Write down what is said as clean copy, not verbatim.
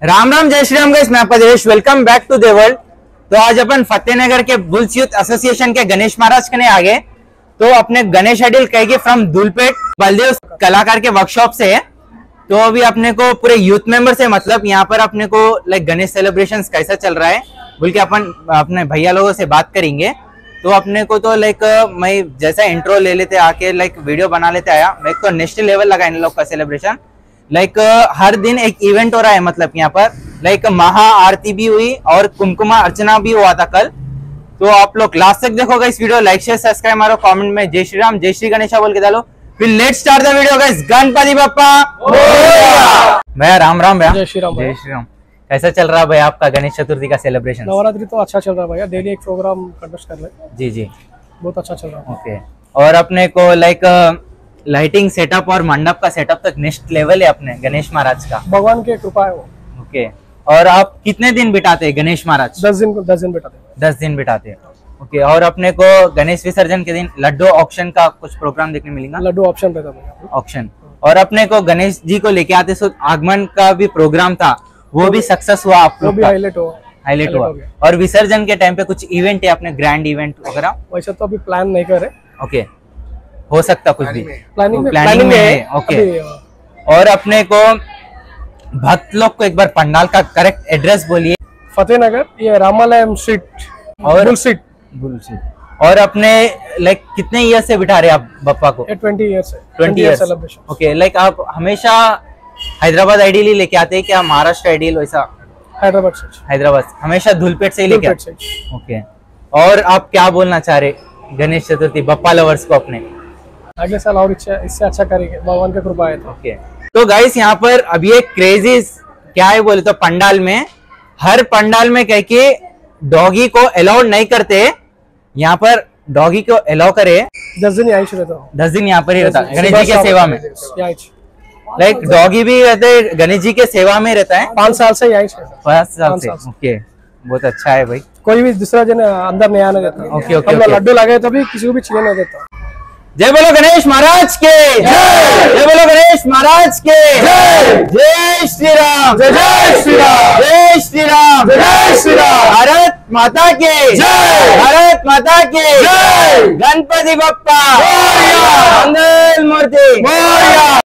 राम राम जय श्री राम गाइस, मैं आपका Devesh. Welcome back to the world. तो आज अपन फतेहनगर के बुल्स यूथ एसोसिएशन के गणेश महाराज के आ गए। तो अपने गणेश अडिल कहेंगे फ्रॉम धूलपेट बलदेव कलाकार के वर्कशॉप से है। तो अभी अपने को पूरे यूथ मेंबर से मतलब यहाँ पर अपने को लाइक गणेश सेलिब्रेशंस कैसा चल रहा है बोल के अपन अपने भैया लोगों से बात करेंगे। तो अपने को तो लाइक मैं जैसा इंट्रो ले लेते आके लाइक वीडियो बना लेते आया। मैं तो नेक्स्ट लेवल लगा इन लोग का सेलिब्रेशन। लाइक हर दिन एक इवेंट हो रहा है, मतलब यहाँ पर लाइक महा आरती भी हुई और कुमकुमा अर्चना भी हुआ था कल। तो आप लोग लास्ट तक देखोगे इस वीडियो, लाइक शेयर सब्सक्राइब मारो, कमेंट में जय श्री राम जय श्री गणेशा बोल के डालो। फिर let's start the video guys. Ganpati Bappa भैया राम राम भैया। जय श्री राम। जय श्री राम। कैसा चल रहा है भैया आपका गणेश चतुर्थी का सेलिब्रेशन? नवरात्रि तो अच्छा चल रहा है भैया, डेली एक प्रोग्राम कंडक्ट कर रहे। जी जी, बहुत अच्छा चल रहा है। ओके। और अपने को लाइक लाइटिंग सेटअप और मंडप का सेटअप तक नेक्स्ट लेवल है अपने गणेश महाराज का, भगवान की कृपा है वो। ओके। और आप कितने दिन बिताते हैं गणेश महाराज? 10 दिन बिठाते हैं। 10 दिन बिताते हैं, ओके। और अपने को गणेश विसर्जन के दिन लड्डू ऑक्शन का कुछ प्रोग्राम देखने मिलेगा? लड्डू ऑप्शन रहता है ऑक्शन। और अपने को गणेश जी को लेके आते सो आगमन का भी प्रोग्राम था, वो भी सक्सेस हुआ आप लोग का? हाईलाइट हुआ। और विसर्जन के टाइम पे कुछ इवेंट है अपने, ग्रैंड इवेंट वगैरह? वैसे तो अभी प्लान नहीं कर रहे। ओके, हो सकता कुछ भी प्लानिंग में है। ओके। और अपने को भक्त लोग को एक बार पंडाल का करेक्ट एड्रेस बोलिए। फतेहनगर, ये रामालयम स्ट्रीट और बुल सीट। और अपने लाइक कितने ईयर से बिठा रहे आप बप्पा को? 20 ईयर्स है। 20 ईयर्स सेलिब्रेशन। ओके। लाइक आप हमेशा हैदराबाद आइडियल ही लेके आते हैं क्या, महाराष्ट्र आइडियल वैसा? हैदराबाद हमेशा धूलपेट से ही लेके आते? ओके। और आप क्या बोलना चाह रहे गणेश चतुर्थी बप्पा लवर्स को अपने? अगले साल और इससे अच्छा करेंगे, भगवान की कृपा है। ओके। तो गाइस यहाँ पर अभी एक क्रेजी क्या है बोले तो पंडाल में, हर पंडाल में कह के डॉगी को अलाउड नहीं करते, यहाँ पर डॉगी को अलाउ करे। 10 दिन यहाँ ही रहता हूँ। 10 दिन यहाँ पर ही रहता है गणेश जी के सेवा में। लाइक डॉगी भी रहते गणेश जी के सेवा में रहता है 5 साल से यही। 5 साल से। ओके, बहुत अच्छा है भाई। कोई भी दूसरा जन अंदर नहीं आने देता। Okay okay. लड्डू लगे तो भी किसी को भी छीने नहीं देता। जय बोलो गणेश महाराज के जय बोलो गणेश महाराज के जय श्री राम जय श्री राम जय श्री राम जय श्री राम। भारत माता के जय भारत माता के जय। गणपति बप्पा मंगल मूर्ति।